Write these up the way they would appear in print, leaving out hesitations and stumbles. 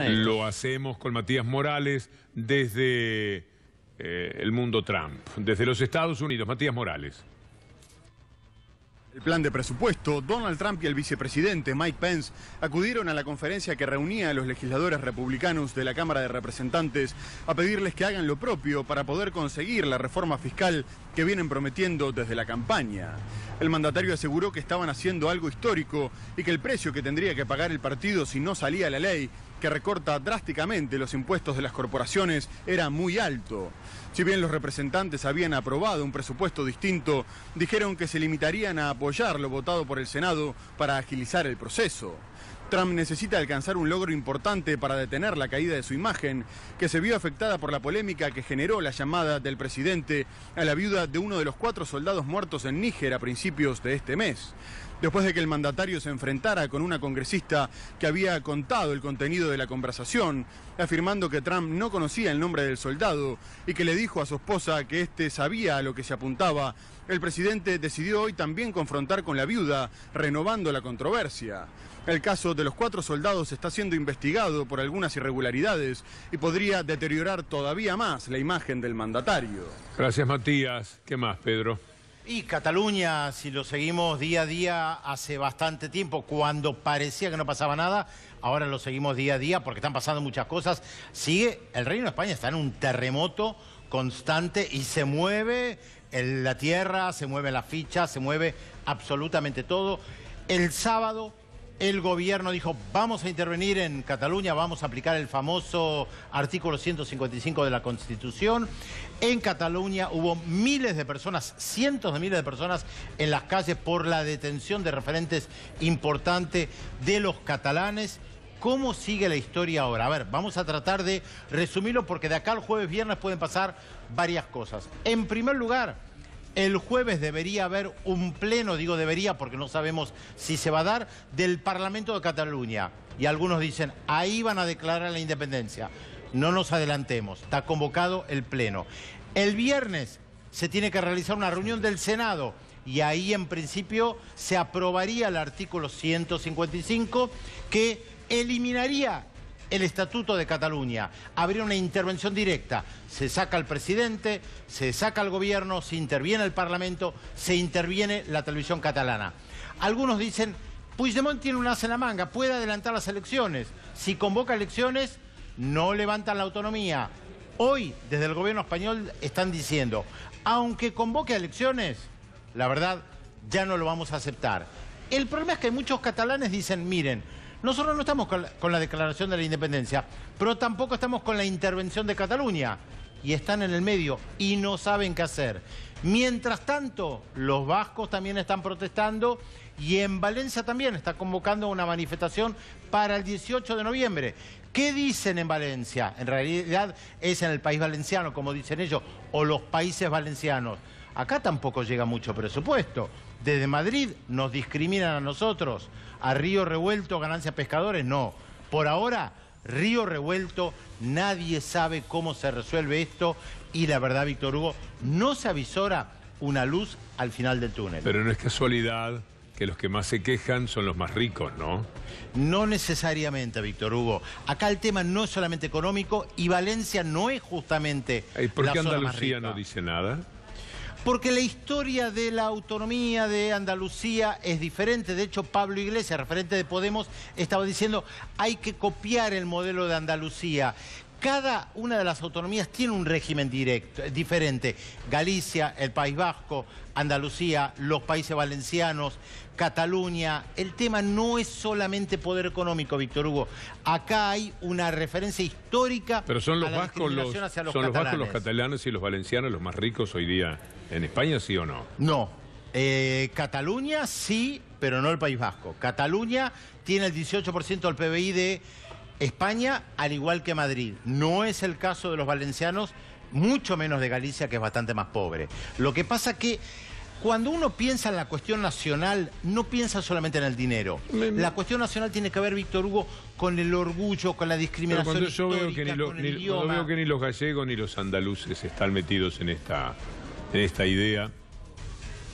Lo hacemos con Matías Morales desde el mundo Trump, desde los Estados Unidos. Matías Morales. El plan de presupuesto, Donald Trump y el vicepresidente Mike Pence acudieron a la conferencia que reunía a los legisladores republicanos de la Cámara de Representantes a pedirles que hagan lo propio para poder conseguir la reforma fiscal que vienen prometiendo desde la campaña. El mandatario aseguró que estaban haciendo algo histórico y que el precio que tendría que pagar el partido si no salía la ley, que recorta drásticamente los impuestos de las corporaciones, era muy alto. Si bien los representantes habían aprobado un presupuesto distinto, dijeron que se limitarían a apoyar lo votado por el Senado para agilizar el proceso. Trump necesita alcanzar un logro importante para detener la caída de su imagen, que se vio afectada por la polémica que generó la llamada del presidente a la viuda de uno de los 4 soldados muertos en Níger a principios de este mes. Después de que el mandatario se enfrentara con una congresista que había contado el contenido de la conversación, afirmando que Trump no conocía el nombre del soldado y que le dijo a su esposa que éste sabía a lo que se apuntaba, el presidente decidió hoy también confrontar con la viuda, renovando la controversia. El caso de los 4 soldados está siendo investigado por algunas irregularidades y podría deteriorar todavía más la imagen del mandatario. Gracias, Matías. ¿Qué más, Pedro? Y Cataluña, si lo seguimos día a día, hace bastante tiempo, cuando parecía que no pasaba nada, ahora lo seguimos día a día porque están pasando muchas cosas. El Reino de España está en un terremoto constante y se mueve la tierra, se mueve la ficha, se mueve absolutamente todo. El sábado el gobierno dijo, vamos a intervenir en Cataluña, vamos a aplicar el famoso artículo 155 de la Constitución. En Cataluña hubo miles de personas, cientos de miles de personas en las calles por la detención de referentes importantes de los catalanes. ¿Cómo sigue la historia ahora? A ver, vamos a tratar de resumirlo porque de acá al jueves, viernes pueden pasar varias cosas. En primer lugar, el jueves debería haber un pleno, digo debería porque no sabemos si se va a dar, del Parlamento de Cataluña. Y algunos dicen, ahí van a declarar la independencia. No nos adelantemos, está convocado el pleno. El viernes se tiene que realizar una reunión del Senado y ahí en principio se aprobaría el artículo 155 que eliminaría el Estatuto de Cataluña. Habría una intervención directa. Se saca al presidente, se saca al gobierno, se interviene el Parlamento, se interviene la televisión catalana. Algunos dicen, Puigdemont tiene un as en la manga, puede adelantar las elecciones. Si convoca elecciones, no levantan la autonomía. Hoy, desde el gobierno español, están diciendo, aunque convoque elecciones, la verdad, ya no lo vamos a aceptar. El problema es que muchos catalanes dicen, miren, nosotros no estamos con la declaración de la independencia, pero tampoco estamos con la intervención de Cataluña. Y están en el medio y no saben qué hacer. Mientras tanto, los vascos también están protestando y en Valencia también está convocando una manifestación para el 18 de noviembre. ¿Qué dicen en Valencia? En realidad es en el País Valenciano, como dicen ellos, o los países valencianos. Acá tampoco llega mucho presupuesto. Desde Madrid nos discriminan a nosotros. A Río Revuelto, ganancias pescadores, no. Por ahora, Río Revuelto, nadie sabe cómo se resuelve esto. Y la verdad, Víctor Hugo, no se avisora una luz al final del túnel. Pero no es casualidad que los que más se quejan son los más ricos, ¿no? No necesariamente, Víctor Hugo. Acá el tema no es solamente económico y Valencia no es justamente ¿Y por qué la zona más Andalucía rica? no dice nada? Porque la historia de la autonomía de Andalucía es diferente. De hecho, Pablo Iglesias, referente de Podemos, estaba diciendo hay que copiar el modelo de Andalucía. Cada una de las autonomías tiene un régimen diferente. Galicia, el País Vasco, Andalucía, los países valencianos, Cataluña. El tema no es solamente poder económico, Víctor Hugo. Acá hay una referencia histórica. Pero son los a la vascos, discriminación hacia los son los vascos, los catalanes. catalanes y los valencianos los más ricos hoy día en España, ¿sí o no? No. Cataluña sí, pero no el País Vasco. Cataluña tiene el 18% del PBI de España, al igual que Madrid. No es el caso de los valencianos, mucho menos de Galicia, que es bastante más pobre. Lo que pasa que cuando uno piensa en la cuestión nacional, no piensa solamente en el dinero. La cuestión nacional tiene que ver, Víctor Hugo, con el orgullo, con la discriminación Pero cuando yo histórica, veo con el idioma. cuando veo que ni los gallegos ni los andaluces están metidos en esta idea.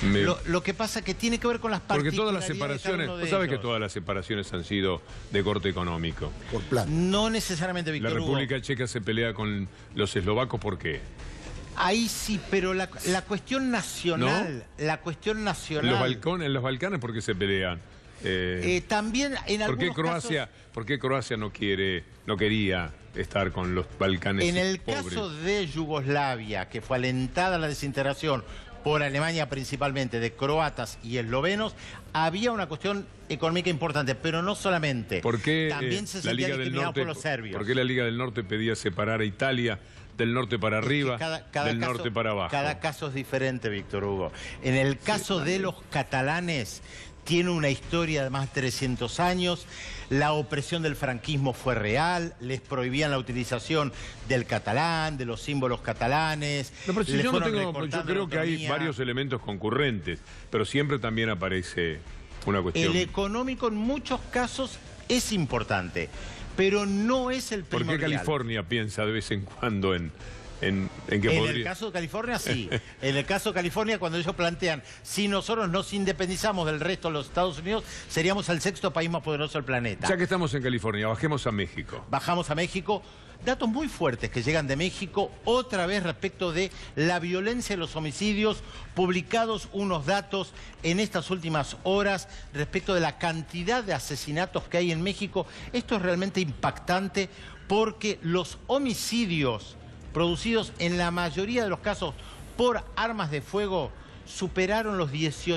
Lo que pasa que tiene que ver con las Porque todas las particularidades de cada separaciones, uno de vos sabés que ellos. todas las separaciones han sido de corte económico. Por plan. No necesariamente, La Víctor Hugo. República Checa se pelea con los eslovacos, ¿por qué? Ahí sí, pero la cuestión nacional, la cuestión En nacional... los Balcanes, ¿por qué se pelean? También en ¿Por qué algunos Croacia, por qué Croacia no quería estar con los Balcanes En el pobres? caso de Yugoslavia, que fue alentada la desintegración por Alemania principalmente, de croatas y eslovenos, había una cuestión económica importante, pero no solamente. ¿Por qué también se la sentían Liga del discriminados Norte, por los serbios. ¿por qué la Liga del Norte pedía separar a Italia del norte para arriba, del norte para abajo? Cada caso es diferente, Víctor Hugo. En el caso de los catalanes, tiene una historia de más de 300 años. La opresión del franquismo fue real, les prohibían la utilización del catalán, de los símbolos catalanes. No, pero si les yo, no fueron tengo, yo recortando creo la que hay autonomía. varios elementos concurrentes, pero siempre también aparece una cuestión. El económico en muchos casos es importante, pero no es el ¿Por primordial. qué California piensa de vez en cuando en que En podría... el caso de California, sí. En el caso de California, cuando ellos plantean, si nosotros nos independizamos del resto de los Estados Unidos, seríamos el 6º país más poderoso del planeta. Ya que estamos en California, bajemos a México. Bajamos a México. Datos muy fuertes que llegan de México, otra vez respecto de la violencia y los homicidios, publicados unos datos en estas últimas horas respecto de la cantidad de asesinatos que hay en México. Esto es realmente impactante porque los homicidios producidos en la mayoría de los casos por armas de fuego superaron los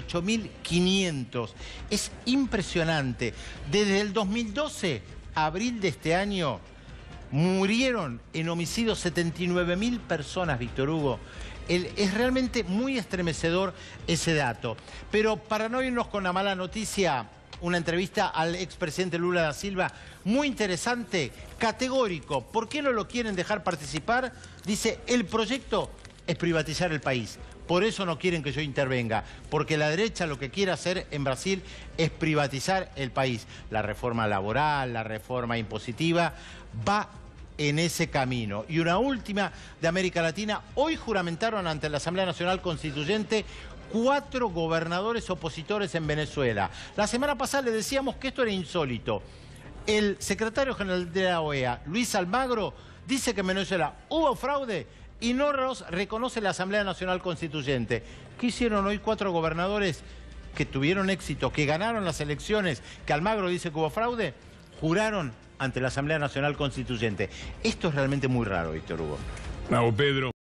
18.500. Es impresionante. Desde el 2012, abril de este año, murieron en homicidios 79.000 personas, Víctor Hugo. Es realmente muy estremecedor ese dato. Pero para no irnos con la mala noticia, una entrevista al expresidente Lula da Silva, muy interesante, categórico. ¿Por qué no lo quieren dejar participar? Dice, el proyecto es privatizar el país. Por eso no quieren que yo intervenga, porque la derecha lo que quiere hacer en Brasil es privatizar el país. La reforma laboral, la reforma impositiva, va en ese camino. Y una última de América Latina, hoy juramentaron ante la Asamblea Nacional Constituyente 4 gobernadores opositores en Venezuela. La semana pasada le decíamos que esto era insólito. El secretario general de la OEA, Luis Almagro, dice que en Venezuela hubo fraude y no los reconoce la Asamblea Nacional Constituyente. ¿Qué hicieron hoy 4 gobernadores que tuvieron éxito, que ganaron las elecciones, que Almagro dice que hubo fraude? Juraron ante la Asamblea Nacional Constituyente. Esto es realmente muy raro, Víctor Hugo. Bravo, Pedro.